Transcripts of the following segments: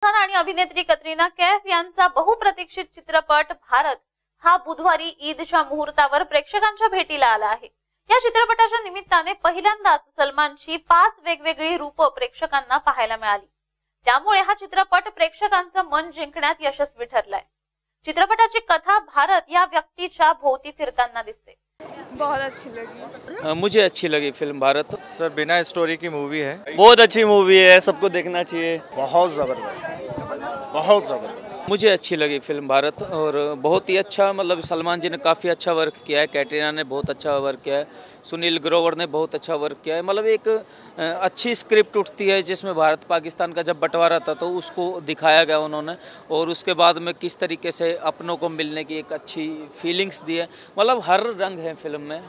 खान आणि अभिनेत्री कतरिना कैफ यांचा बहुप्रतीक्षित चित्रपट भारत हा बुधवारी ईदच्या मुहूर्तावर प्रेक्षकांच्या भेटीला आला आहे। या चित्रपटाच्या निमित्ताने पहिल्यांदाच सलमानची 5 वेगवेगळी रूप प्रेक्षकांना पाहायला मिळाली। त्यामुळे हा चित्रपट प्रेक्षकांचं मन जिंकण्यात यशस्वी ठरलाय। चित्रपटाची कथा भारत या व्यक्तीच्या भोवती फिरताना दिसते। बहुत अच्छी लगी। मुझे अच्छी लगी फिल्म भारत। सर बिना स्टोरी की मूवी है। बहुत अच्छी मूवी है, सबको देखना चाहिए। बहुत ज़बरदस्त, बहुत ज़बरदस्त। मुझे अच्छी लगी फिल्म भारत और बहुत ही अच्छा, मतलब सलमान जी ने काफ़ी अच्छा वर्क किया है, कैटरीना ने बहुत अच्छा वर्क किया है, सुनील ग्रोवर ने बहुत अच्छा वर्क किया है। मतलब एक अच्छी स्क्रिप्ट उठती है जिसमें भारत पाकिस्तान का जब बंटवारा था तो उसको दिखाया गया उन्होंने, और उसके बाद में किस तरीके से अपनों को मिलने की एक अच्छी फीलिंग्स दी है। मतलब हर रंग है फिल्म में।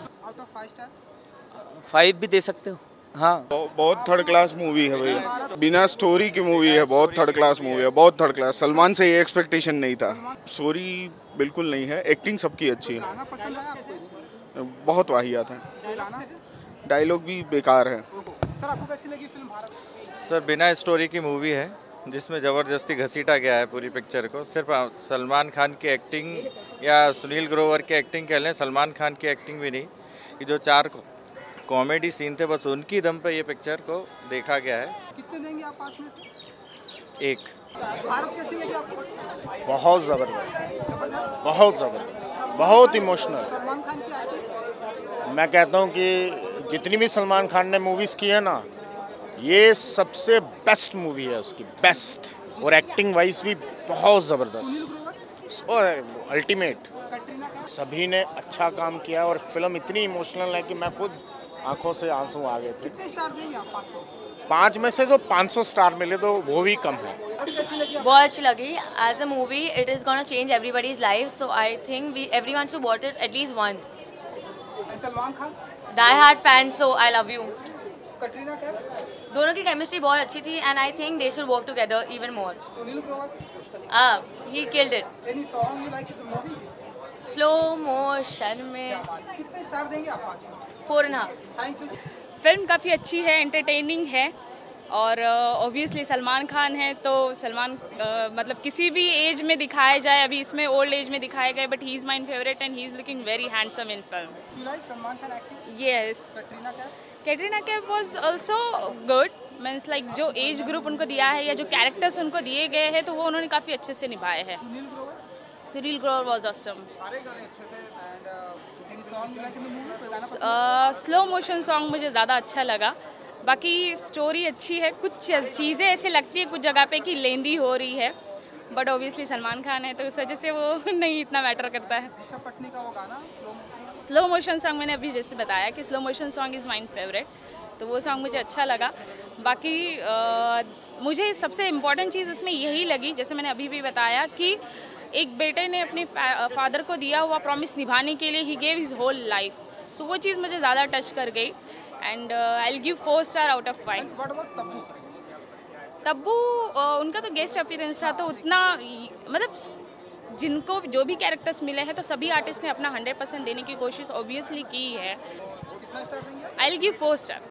5 भी दे सकते हो। हाँ, बहुत थर्ड क्लास मूवी है भाई, बिना स्टोरी की मूवी है, बहुत थर्ड क्लास मूवी है, बहुत थर्ड क्लास। सलमान से ये एक्सपेक्टेशन नहीं था। स्टोरी बिल्कुल नहीं है, एक्टिंग सबकी अच्छी है, बहुत वाहियात है, डायलॉग भी बेकार है। सर आपको कैसी लगी फिल्म भारत? सर बिना स्टोरी की मूवी है जिसमें ज़बरदस्ती घसीटा गया है पूरी पिक्चर को। सिर्फ सलमान खान की एक्टिंग या सुनील ग्रोवर की एक्टिंग कह लें, सलमान खान की एक्टिंग भी नहीं, कि जो 4 कॉमेडी सीन थे बस उनकी दम पे ये पिक्चर को देखा गया है। कितने देंगे आप 5 में से? 1। भारत कैसी लगी आपको? बहुत ज़बरदस्त, बहुत ज़बरदस्त, बहुत इमोशनल। सलमान खान की एक्टिंग? मैं कहता हूँ कि जितनी भी सलमान खान ने मूवीज़ की है ना, ये सबसे बेस्ट मूवी है उसकी, बेस्ट। और एक्टिंग वाइज भी बहुत ज़बरदस्त और अल्टीमेट। कटरीना कैफ? सभी ने अच्छा काम किया और फिल्म इतनी इमोशनल है कि मैं खुद आंखों से आंसू आ गए थे। कितने स्टार देंगे आप 5 में से? 5 में से जो 500 स्टार मिले तो वो भी कम है। कैसी लगी आपको? बहुत अच्छी लगी। As a movie it is gonna change everybody's life, so I think everyone should watch it at least once. And Salman Khan? Die hard fan, so I love you. Katrina Kaif? दोनों की केमिस्ट्री बहुत अच्छी थी and I think they should work together even more. Sunil Grover? He killed it. Any song you like in the movie? Slow motion में कितने star देंगे आप 5 में से? 4.5। Thank you. फिल्म काफ़ी अच्छी है, एंटरटेनिंग है, और ऑब्वियसली सलमान खान है तो सलमान मतलब किसी भी एज में दिखाया जाए, अभी इसमें ओल्ड एज में दिखाया गया, but he is my favourite and he is looking very handsome in film. You like Salman Khan acting? Yes, Katrina Kaif? Katrina Kaif was also good. Means like जो एज ग्रुप उनको दिया है या जो कैरेक्टर्स उनको दिए गए हैं तो वो उन्होंने काफ़ी अच्छे से निभाए हैं। सुनील ग्रोवर? Sunil Grover was awesome. सारे गाने अच्छे थे। And any song you like in the movie? कोई गाना पसंद? स्लो मोशन सॉन्ग मुझे ज़्यादा अच्छा लगा। बाकी स्टोरी अच्छी है, कुछ चीज़ें ऐसे लगती है कुछ जगह पे कि लेंदी हो रही है, बट ऑब्वियसली सलमान खान है तो उस वजह से वो नहीं इतना मैटर करता है। दिशा पटनी का वो गाना स्लो मोशन सॉन्ग मैंने अभी जैसे बताया कि slow motion song is my favourite, तो वो सॉन्ग मुझे अच्छा लगा। बाकी मुझे सबसे इम्पॉर्टेंट चीज़ उसमें यही लगी, जैसे मैंने अभी भी बताया, कि एक बेटे ने अपने फादर को दिया हुआ प्रॉमिस निभाने के लिए he gave his whole life, so वो चीज़ मुझे ज़्यादा टच कर गई and I will give 4 star out of 5। What about Tabu? Tabu उनका तो गेस्ट अपीयरेंस था, तो उतना मतलब जिनको जो भी कैरेक्टर्स मिले हैं तो सभी आर्टिस्ट ने अपना 100% देने की कोशिश ऑब्वियसली की है। कितना स्टार देंगे? I will give 4 star.